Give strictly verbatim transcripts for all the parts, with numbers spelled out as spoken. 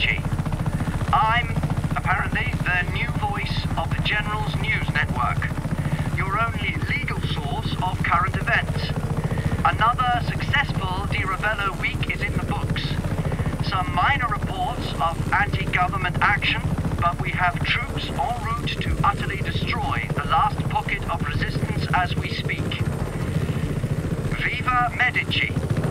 Medici. I'm, apparently, the new voice of the General's News Network. Your only legal source of current events. Another successful Di Ravello week is in the books. Some minor reports of anti-government action, but we have troops en route to utterly destroy the last pocket of resistance as we speak. Viva Medici!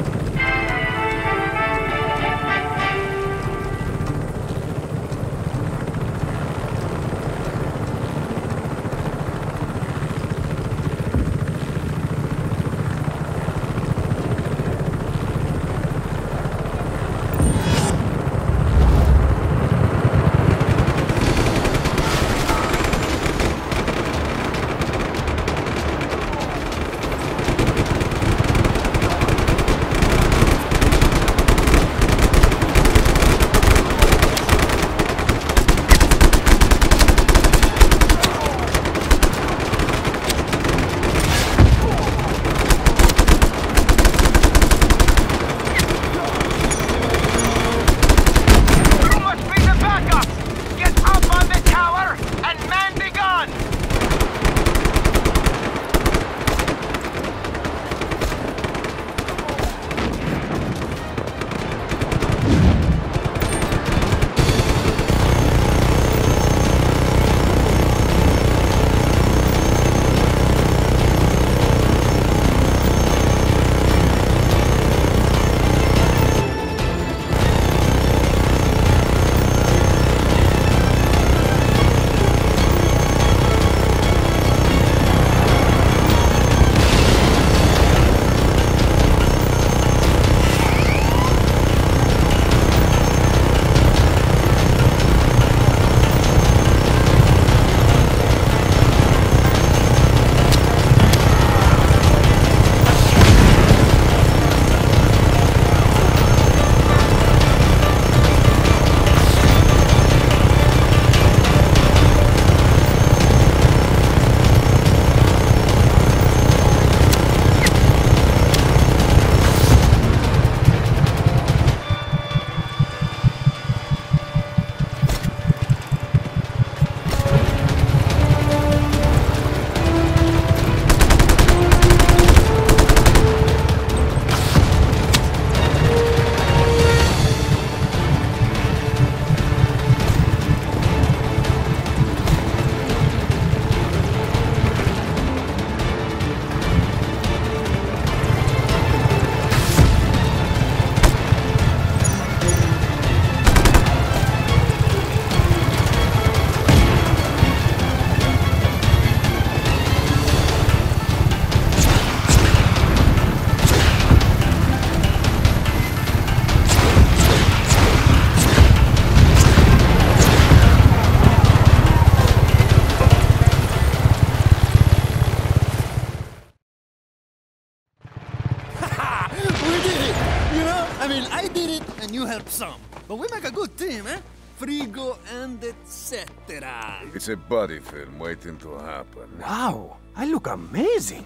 I mean, I did it and you helped some. But we make a good team, eh? Frigo and et cetera. It's a buddy film waiting to happen. Wow, I look amazing.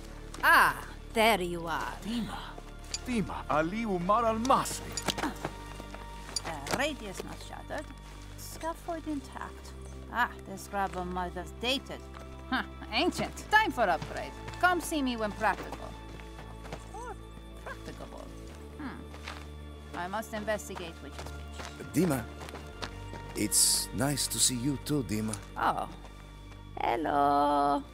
Ah, there you are. Dima. Dima, Ali Umar al-Masri. Uh, radius not shattered. Scaffold intact. Ah, this rubber mud is dated. Huh, ancient. Time for upgrade. Come see me when practical. Or practicable. Hmm. I must investigate which is which. Dima, it's nice to see you too, Dima. Oh. Hello.